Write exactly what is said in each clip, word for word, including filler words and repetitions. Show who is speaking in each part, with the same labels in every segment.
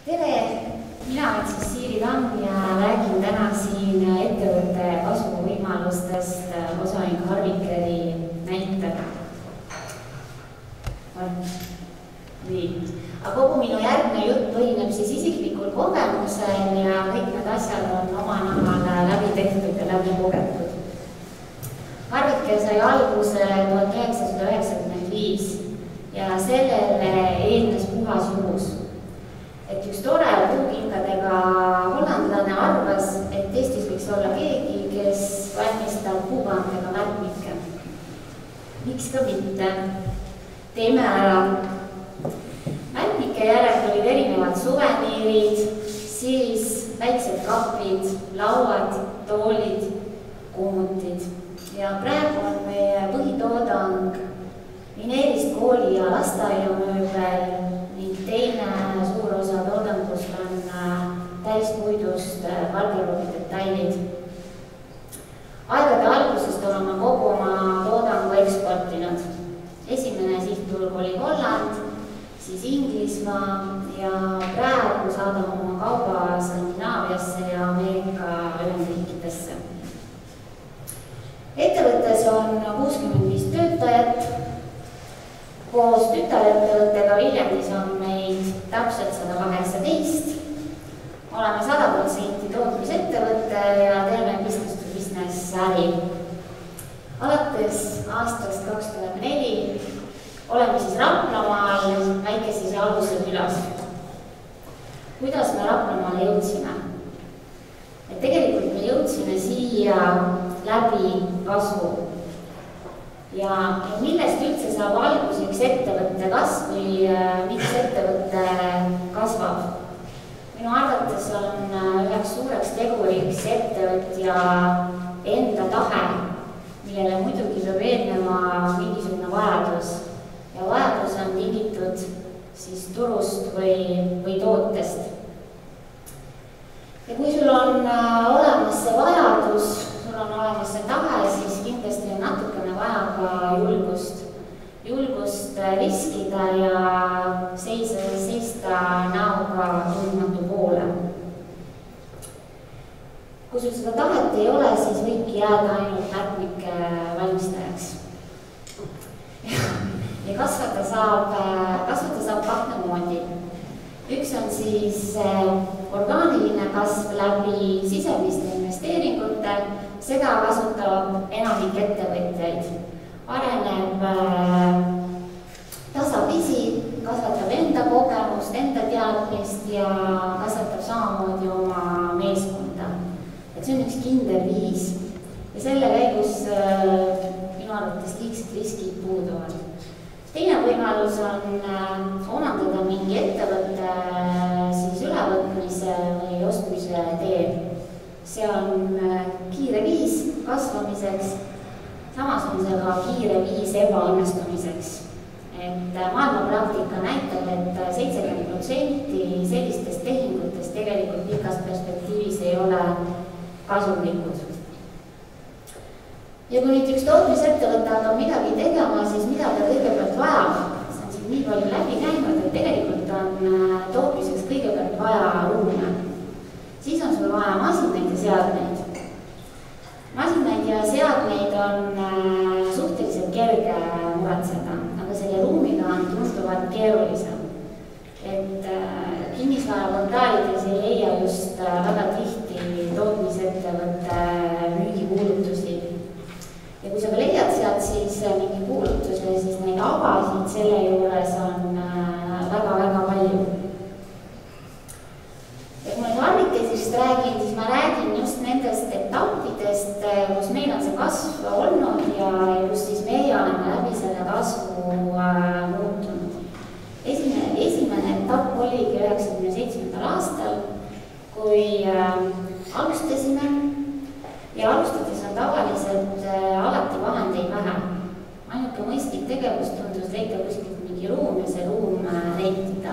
Speaker 1: Tere! Mina olen siis Siiri Tamm ja räägin täna siin ettevõtte kasvuvõimalustest osaühingu Harvikeri näitel. Nii. Aga kogu minu järgne jutt põhineb siis isiklikul kogemusel ja kõik need asjad on oma nahal läbi tehtud ja läbi kogetud. Harviker sai alguse tuhat üheksasada üheksakümmend viis ja sellele eelnes puhas juhus. Et üks tore puukindadega hollandlane arvas, et Eestis võiks olla keegi, kes valmistab puukandega märkmikke. Miks ka mitte? Teeme ära. Märkmike järel olid erinevad suveniirid, siis väiksed kapid, lauad, toolid, kummutid. Ja praegu on meie põhitoodang mineerist kooli ja lasteaiamööbel ning teine suur osa toodangust on täispuidust valgeruumi detailid. Aegade algusest oleme kogu oma toodangu eksportinud. Esimene sihtturg oli Holland, siis Inglismaa ja praegu saadame oma kauba Skandinaaviasse ja Ameerika Ühendriikidesse. Ettevõttes on kuuskümmend viis töötajat. Koos tütarettevõttega Viljandis on meid täpselt sada kaheksateist. Oleme sada protsenti tootmisettevõtte ja teeme business to business äri. Alates aastast kaks tuhat neli oleme siis Raplamaal väikeses Aluse külas. Kuidas me Raplamaale jõudsime? Et tegelikult me jõudsime siia läbi kasvu. Ja millest üldse saab alguseks ettevõtte kasv või miks ettevõtte kasvab? Minu arvates on üheks suureks teguriks ettevõtja enda tahe, millele muidugi peab eelnema mingisugune vajadus. Ja vajadus on tingitud siis turust või, või tootest. Ja kui sul on olemas see vajadus, sul on olemas see tahe, siis kindlasti on natukene vaja ka julgust. Julgust riskida ja seisa, seista näoga tundmatu poole. Kui sul seda tahet ei ole, siis võibki jääda ainult märkmike valmistajaks. Ja kasvata saab, kasvata saab kahte moodi. Üks on siis orgaaniline kasv läbi sisemiste investeeringute, seda kasutab enamik ettevõtjaid. Areneb tasapisi, kasvatab enda kogemust, enda teadmist ja kasvatab samamoodi oma meeskonda. Et see on üks kindel viis ja selle käigus minu arvates liigsed riskid puuduvad. Teine võimalus on omandada mingi ettevõtte siis ülevõtmise või ostmise teel. See on kiire viis kasvamiseks, samas on see ka kiire viis ebaõnnestumiseks. Et maailma praktika näitab, et seitsekümmend protsenti sellistest tehingutest tegelikult pikas perspektiivis ei ole kasumlikud. Ja kui nüüd üks tootmisettevõte hakkab midagi tegema, siis mida ta kõigepealt vajab? See on siin nii palju läbi käinud, et tegelikult on tootmiseks kõigepealt vaja ruume. Siis on sul vaja masinaid ja seadmeid. Masinaid ja seadmeid on suhteliselt kerge muretseda, aga selle ruumiga on tunduvalt keerulisem. Et kinnisvaraportaalides ei leia just väga tihti tootmisettevõtte müügikuulutusi. Ja kui sa ka leiad sealt siis mingi kuulutuse, siis neid avasid selle juures on väga-väga palju. Ja kui ma nüüd Harvikesist räägin, siis ma räägin just nendest etappidest, kus meil on see kasv olnud ja kus siis meie oleme läbi selle kasvu muutunud. Esimene, esimene etapp oligi üheksakümne seitsmendal aastal, kui alustasime ja alustades on tavaliselt alati vahendeid vähe. Ainuke mõistlik tegevus tundus leida kuskilt mingi ruum ja see ruum rentida.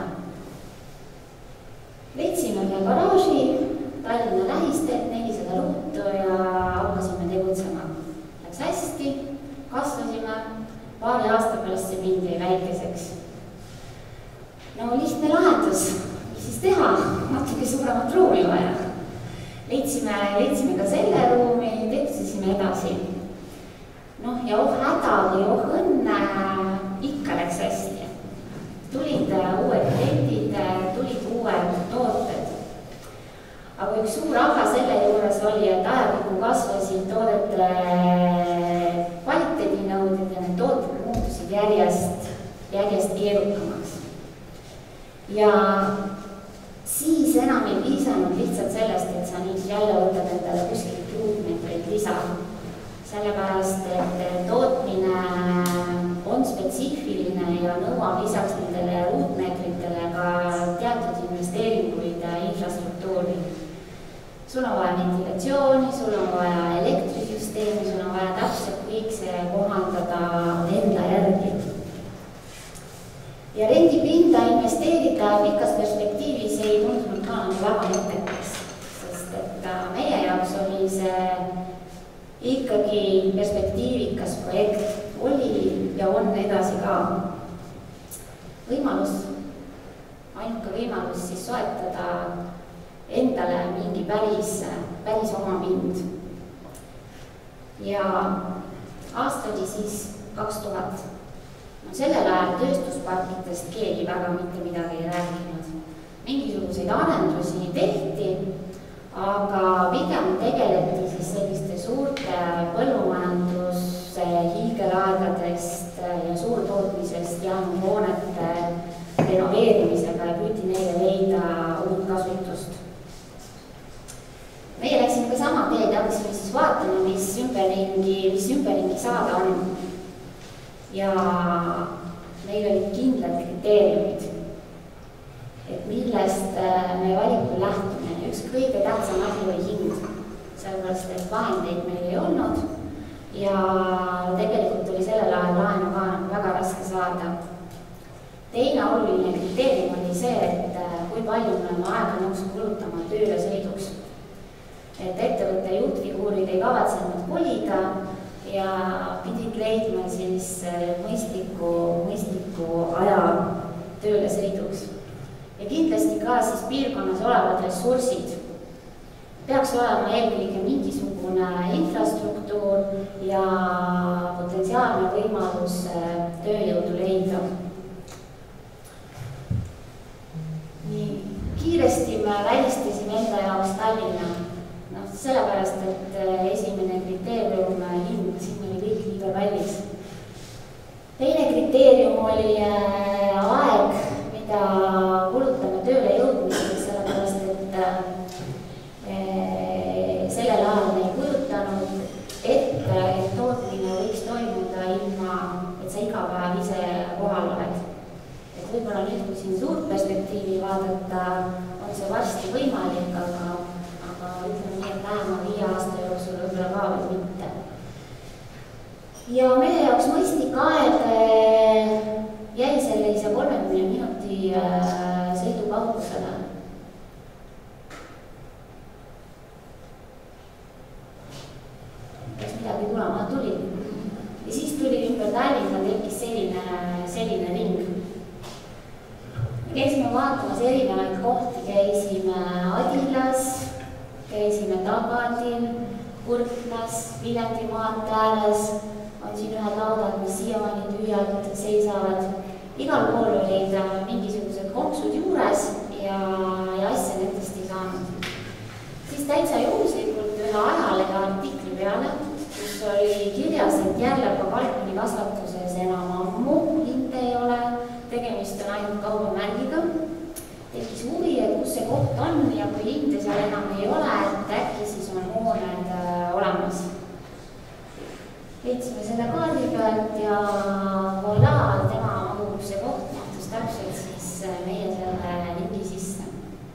Speaker 1: Leidsime ühe garaaži, Tallinna lähistelt nelisada ruutu ja hakkasime tegutsema. Läks hästi, kasvasime, paari aasta pärast see mind jäi väikeseks. No lihtne lahendus, mis siis teha? natuke suuremat ruumi vaja. Leidsime, leidsime ka selle ruumi, tegutsesime edasi. Noh, ja oh häda või oh õnne, ikka läks hästi. Tulid uued kliendid, tulid uued tooted. Aga üks suur aga selle juures oli, et ajapikku kasvasid toodete kvaliteedinõuded ja need tooted muutusid järjest, järjest keerukamaks. Ja siis enam ei piisanud lihtsalt sellest, et sa nüüd jälle võtad endale kuskilt ruutmeetreid lisa. Sellepärast, et tootmine on spetsiifiline ja nõuab lisaks nendele ruutmeetritele ka teatud investeeringuid infrastruktuuri. Sul on vaja ventilatsiooni, sul on vaja elektrisüsteemi, sul on vaja täpselt kõik see kohandada enda järgi. Ja rendipinda investeerida pikas perspektiivis ei tundunud ka väga mõttekas, sest et meie jaoks oli see ikkagi perspektiivikas projekt, oli ja on edasi ka. Võimalus, ainuke võimalus siis soetada endale mingi päris, päris oma pind. Ja aasta oli siis kaks tuhat. No sellel ajal tööstusparkidest keegi väga mitte midagi ei rääkinud. Mingisuguseid arendusi tehti, aga pigem tegeleti siis selliste suurte põllumajanduse hiigelaegadest ja suurtootmisest jäänud hoonete renoveerimisega ja püüti neile leida uut kasutust. Meie läksime ka sama teed ja hakkasime siis vaatama, mis ümberringi, mis ümberringi saada on. Ja meil olid kindlad kriteeriumid, et millest me valikul lähtume. Üks kõige tähtsam asi oli hind, sellepärast, et vahendeid meil ei olnud ja tegelikult oli sellel ajal laenu ka väga raske saada. Teine oluline kriteerium oli see, et kui palju me oleme aega nõus kulutama tööle sõiduks. Et ettevõtte juhtfiguurid ei kavatsenud kolida ja pidid leidma siis mõistliku, mõistliku aja tööle sõiduks. Ja kindlasti ka siis piirkonnas olevad ressursid. Peaks olema eelkõige mingisugune infrastruktuur ja potentsiaalne võimalus tööjõudu leida. Nii, kiiresti me välistasime enda jaoks Tallinna. No, sellepärast, et esimene kriteerium hind, siin oli kõik liiga kallis. Teine kriteerium oli aeg, mida kulutame tööle jõudmiseks, sellepärast, et sellel ajal me ei kujutanud ette, et tootmine võiks toimuda ilma, et sa iga päev ise kohal oled. Et võib-olla nüüd, kui siin suurt perspektiivi vaadata, on see varsti võimalik, aga, aga ütleme nii, et lähema viie aasta jooksul võib-olla ka või mitte. Ja meie jaoks mõistlik aeg jäi sellise kolmekümne minuti sõidukautusele. Kas midagi tulema tuli? Ja siis tuli ümber Tallinna tekkis selline, selline ring. Me käisime vaatamas erinevaid kohti, käisime Adilas, käisime Tagadil, Kurtlas, Viljandi maantee ääres, on siin ühed laudad, mis siiamaani tühjalt seisavad. Igal pool olid mingisugused konksud juures ja, ja asja nendest ei saanud. Siis täitsa juhuslikult ühe ajalehe artikli peale, kus oli kirjas, et Järlepa kalkuni kasvatuses enam ammu hinde ei ole, tegemist on ainult kaubamärgiga. Tekkis huvi, et kus see koht on ja kui hinde seal enam ei ole, et äkki siis on hooned olemas. Leidsime selle kaardi pealt ja voilà, tema mahub see koht mahtus täpselt siis meie selle ringi sisse.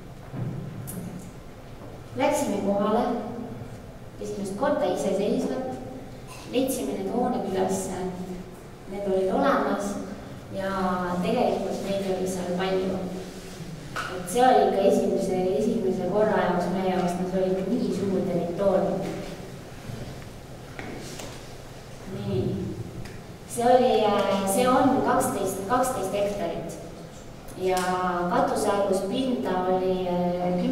Speaker 1: Läksime kohale, esimest korda iseseisvat, leidsime need hooned üles, need olid olemas ja tegelikult neid oli seal palju. Et see oli ikka esimese, esimese korra jaoks meie jaoks, see oli ikka nii suur territoorium. Nii, see oli, see on kaksteist, kaksteist hektarit ja katusealus pinda oli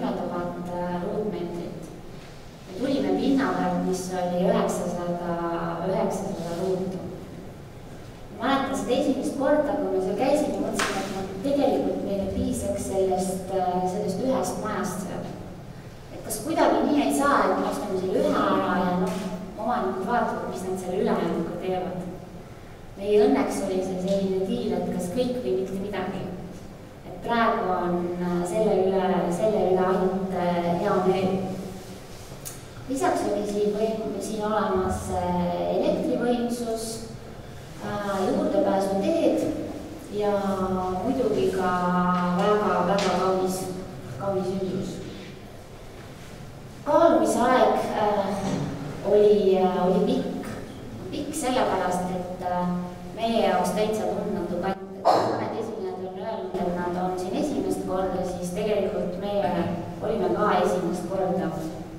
Speaker 1: sellest, sellest ühest majast seal. Et kas kuidagi nii ei saa, et me ostame selle ühe ära ja noh, omanikud vaatavad, mis nad selle ülejäänuga teevad. Meie õnneks oli see selline diil, et kas kõik või mitte midagi. Et praegu on selle üle, selle üle ainult hea meel. Lisaks oli siin, võim, siin olemas elektrivõimsus, juurdepääsuteed ja muidugi ka väga-väga kaunis, kaunis üldus. Kaalumisaeg äh, oli, oli pikk, pikk sellepärast, et äh, meie jaoks täitsa tundmatu kant, et mõned esinejad on öelnud, et nad on siin esimest korda, siis tegelikult meie olime ka esimest korda.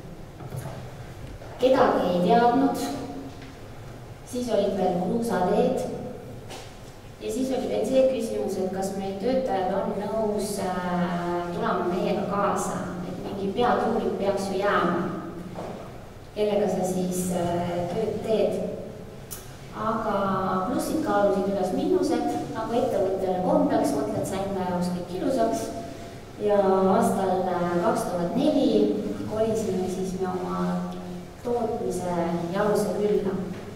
Speaker 1: Kedagi ei teadnud, siis olid veel kruusateed ja siis oli veel see küsimus, et kas meie töötajad on nõus äh, tulema meiega kaasa, et mingi peatuurik peaks ju jääma, kellega sa siis äh, tööd teed. Aga plussid kaalusid üles miinused, nagu ettevõttele kombeks, mõtled sa enda jaoks kõik ilusaks ja aastal kaks tuhat neli kolisime siis me oma tootmise jaluse külla.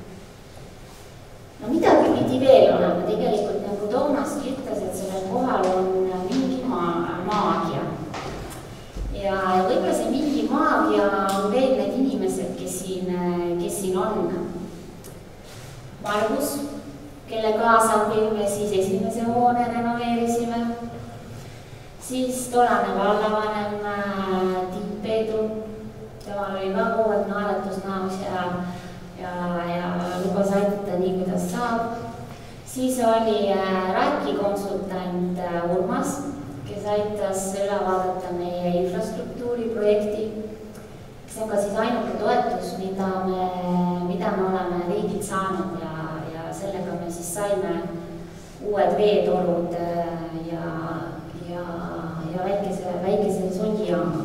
Speaker 1: No midagi pidi veel olema, tegelikult nagu Toomas ütles, et sellel kohal on mingi maa, maagia. Ja võib-olla see mingi maagia on veel need inimesed, kes siin, kes siin on. Margus, kelle kaasabil me siis esimese hoone renoveerisime. Siis tolane vallavanem Tipp-Eedu. Temal oli ka kogu aeg naeratusnäos ja, ja, ja lubas aidata nii, kuidas saab. Siis oli RAK-i konsultant Urmas, kes aitas üle vaadata meie infrastruktuuriprojekti. See on ka siis ainuke toetus, mida me, mida me oleme riigilt saanud ja, ja sellega me siis saime uued veetorud ja, ja, ja väikese, väikese sondijaama.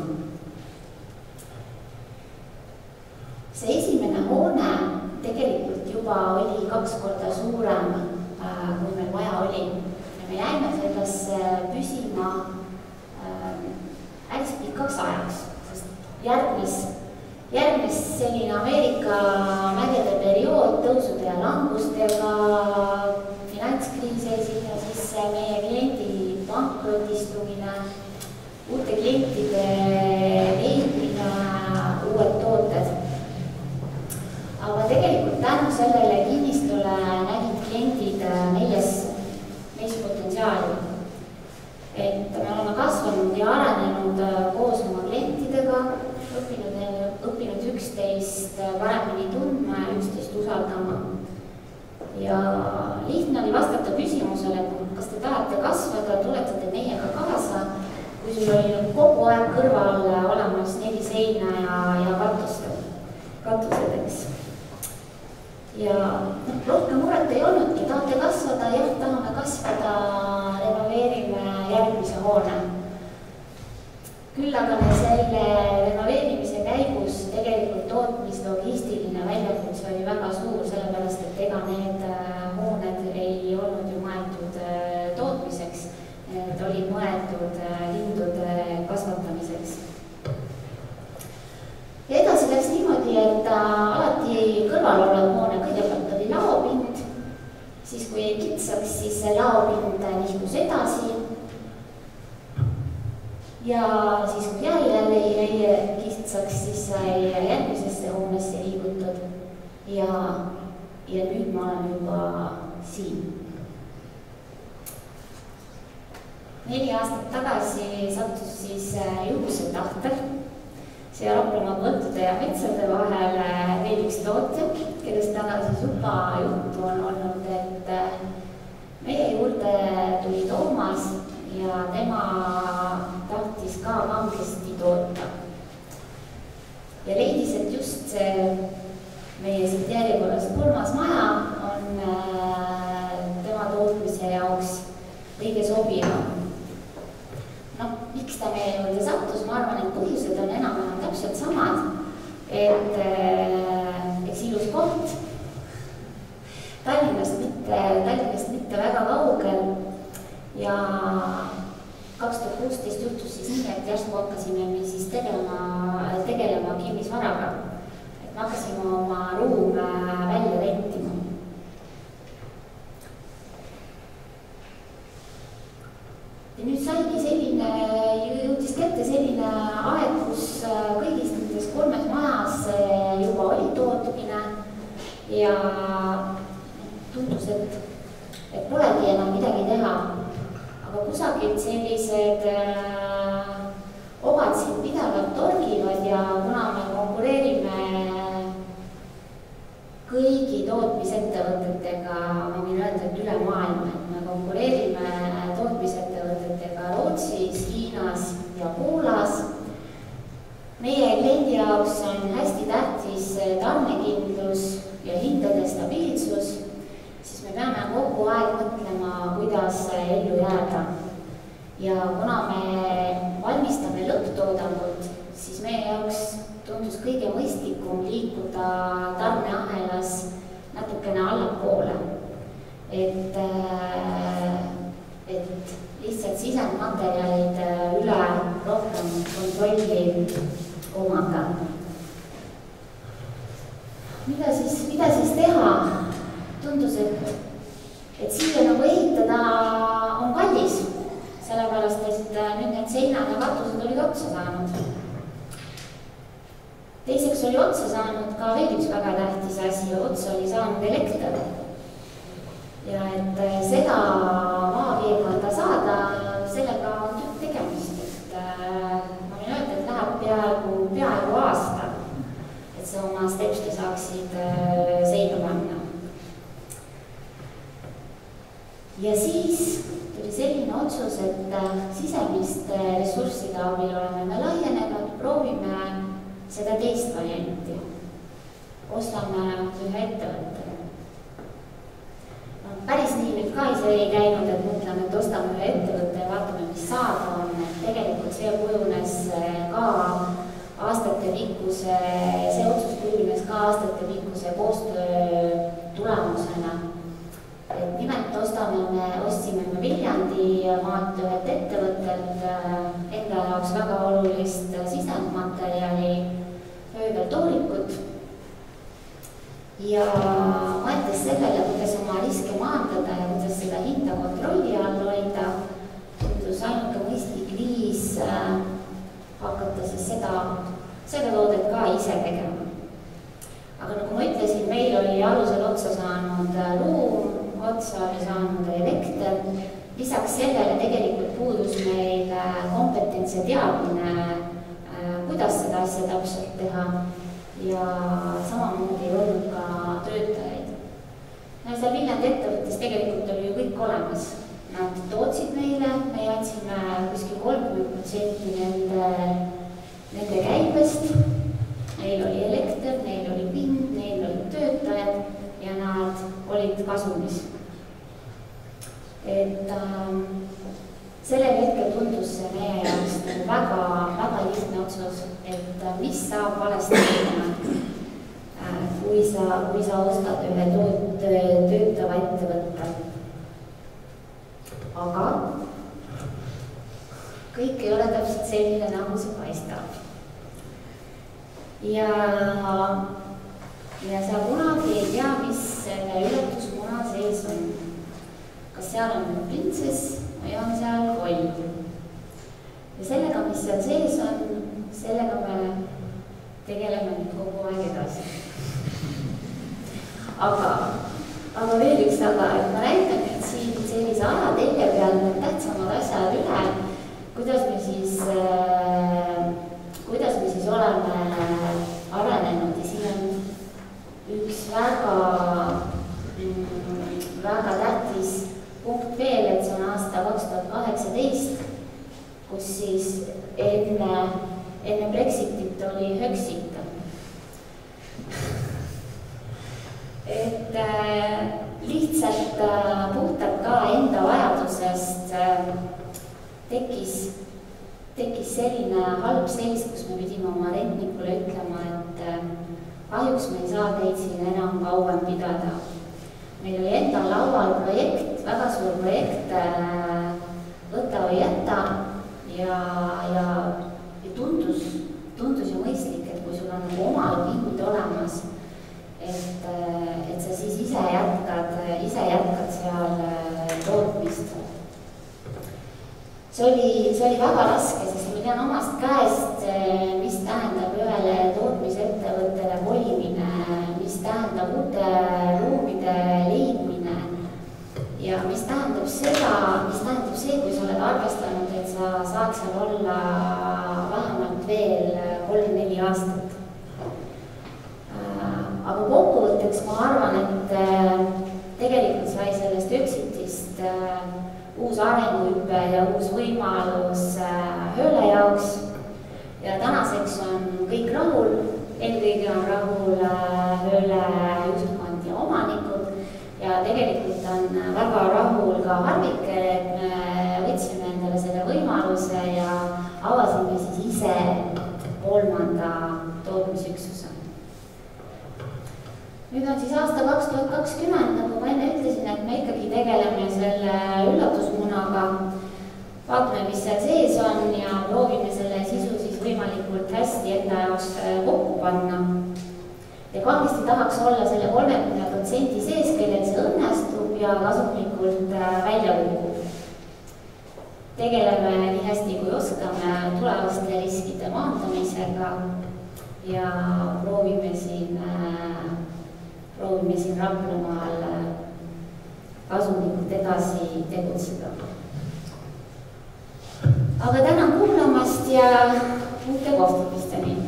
Speaker 1: See esimene hoone tegelikult juba oli kaks korda suurem, kui meil vaja oli. Ja me jäime sellesse püsima hästi pikaks ajaks, sest järgmis, järgmis selline Ameerika mägede periood tõusude ja langustega, finantskriis esil ja siis meie kliendi pankrotistumine, uute klientide leidmine, uued tooted. Aga tegelikult tänu sellele kinnistule nägid kliendid meies, meis potentsiaali. Et me oleme kasvanud ja arenenud koos oma klientidega, õppinud, õppinud üksteist paremini tundma ja üksteist usaldama. Ja lihtne oli vastata küsimusele, kas te tahate kasvada, tulete te meiega kaasa, kui sul oli kogu aeg kõrval olemas neli seina ja, ja katuste, katusedeks. Ja no, rohkem muret ei olnudki, tahate kasvada, jah, tahame kasvada, renoveerime järgmise hoone. Küll aga selle renoveerimise käigus tegelikult tootmislogistiline väljakutse oli väga suur, sellepärast et ega need hooned ei olnud ju mõeldud tootmiseks, need olid mõeldud lindude kasvatamiseks. Ja edasi läks niimoodi, et alati kõrval olev hoone kõigepealt oli laopind, siis kui jäi kitsaks, siis see laopind nihkus edasi. Ja siis kui jälle jälle jäi kitsaks, siis sai järgmisesse hoonesse liigutud. Ja, ja nüüd ma olen juba siin. Neli aastat tagasi sattus siis juhuse tahtel. See Raplamaa põldude ja metsade vahel veel üks tootja, kellest täna siis juba juttu on olnud, et meie juurde tuli Toomas ja tema tahtis ka kangesti toota. Ja leidis, et just see meie siit järjekorras kolmas maja on tema tootmise jaoks kõige sobivam. No, miks ta meie juurde sattus, ma arvan, et põhjused on enam-enam täpselt samad, et eks ilus koht, Tallinnast mitte, Tallinnast mitte väga kaugel ja, kaks tuhat kuusteist juhtus siis nii, et järsku hakkasime me siis tegelema, tegelema kinnisvaraga. Et me hakkasime oma ruume välja rentima. Ja nüüd saigi selline, jõudis kätte selline aeg, kus kõigis nendes kolmes majas juba oli tootmine ja tundus, et, et polegi enam midagi teha. Aga kusagilt sellised äh, obad siin pidevalt torgivad ja kuna me konkureerime kõigi tootmisettevõtetega, ma võin öelda, et üle maailma, et me konkureerime tootmisettevõtetega Rootsis, Hiinas ja Poolas. Meie kliendi jaoks on hästi tähtis tarnekindlus ja hindade stabiilsus, siis me peame kogu aeg mõtlema, kuidas ellu jääda. Ja kuna me valmistame lõpptoodangut, siis meie jaoks tundus kõige mõistlikum liikuda tarneahelas natukene allapoole. Et, et lihtsalt sisendmaterjalid üle rohkem kontrolli omada. Mida siis, mida siis teha? Tundus, et, et siia nagu ehitada on kallis, sellepärast, et nüüd need seinad ja katused olid otsa saanud. Teiseks oli otsa saanud ka veel üks väga tähtis asi, otsa oli saanud elekter. Ja et seda maapiirkonda saada, sellega on tükk tegemist, et ma võin öelda, et läheb peaaegu, peaaegu aasta, et sa oma stepsli saaksid seina panna. Ja siis tuli selline otsus, et sisemiste ressursside abil oleme me laienenud, proovime seda teist varianti. Ostame ühe ettevõttele. No, päris nii nüüd ka ise ei käinud, et mõtleme, et ostame ühe ettevõtte ja vaatame, mis saada on. Et tegelikult see kujunes ka aastate pikkuse, see otsus kujunes ka aastate pikkuse koostöö tulemusena. Et nimelt ostame me, ostsime me Viljandi maalt ühelt ettevõttelt enda jaoks väga olulist sisendmaterjali hööveltoorikut ja mõeldes sellele, kuidas oma riske maandada ja kuidas seda hinda kontrolli all hoida, tundus ainuke mõistlik viis hakata siis seda, seda toodet ka ise tegema. Aga nagu ma ütlesin, meil oli alusel otsa saanud ruum, otsa oli saanud elekter. Lisaks sellele tegelikult puudus meil kompetents ja teadmine, kuidas seda asja täpselt teha ja samamoodi ei olnud ka töötajaid. No seal Viljandi ettevõttes tegelikult oli ju kõik olemas. Nad tootsid meile, me jätsime kuskil kolmkümmend protsenti nende, nende käibest. Neil oli elekter, neil oli pind, neil olid töötajad ja nad olid kasumis. Et ähm, sellel hetkel tundus see meie jaoks väga, väga lihtne otsus, et mis saab valesti minna, kui sa, kui sa ostad ühe toot, töötava ettevõtte. Aga kõik ei ole täpselt selline, nagu see paistab. Ja, ja sa kunagi ei tea, mis selle ületuskuna sees on. Kas seal on nüüd printsess või on seal koll. Ja sellega, mis seal sees on, sellega me tegeleme nüüd kogu aeg edasi. Aga, aga veel üks taga, et ma näitan nüüd siin sellise ajatelje peal need tähtsamad asjad üle, kuidas me siis, kuidas me siis oleme arenenud ja siin on üks väga, väga tähtis punkt veel, et see on aasta kaks tuhat kaheksateist, kus siis enne, enne Brexitit oli Höxit. Et äh, lihtsalt äh, puhtalt ka enda vajadusest äh, tekkis, tekkis selline halb seis, kus me pidime oma rentnikule ütlema, et äh, kahjuks me ei saa teid siin enam kauem pidada. Meil oli enda laual projekt, väga suur projekt, võta või jätta, ja, ja, ja tundus, tundus ju mõistlik, et kui sul on nagu omad pingud olemas, et, et sa siis ise jätkad, ise jätkad seal tootmist. See oli, see oli väga raske, sest ma tean omast käest, mis tähendab ühele tootmisettevõttele kolimine, mis tähendab uute ruumide leidmine ja mis tähendab seda, mis tähendab see, kui sa oled arvestanud, et sa saad seal olla vähemalt veel kolm-neli aastat. Aga kokkuvõtteks ma arvan, et tegelikult sai sellest Exitist uus arenguhüpe ja uus võimalus Hööle jaoks ja tänaseks on kõik rahul, eelkõige on rahul Hööle juhtkond ja omanikud ja tegelikult on väga rahul ka Harvike, et me võtsime endale selle võimaluse ja avasime siis ise kolmanda tootmisüksuse. Nüüd on siis aasta kaks tuhat kakskümmend, nagu ma enne ütlesin, et me ikkagi tegeleme selle üllatusmunaga, vaatame, mis seal sees on ja proovime selle sisu siis võimalikult hästi enda jaoks kokku panna. Ja kangesti tahaks olla selle kolmekümne protsendi sees, kellel see õnnestub ja kasumlikult välja kukub. Tegeleme nii hästi, kui oskame tulevaste riskide maandamisega ja proovime siin proovime siin Raplamaal kasumlikult edasi tegutseda. Aga tänan kuulamast ja uute kohtumisteni!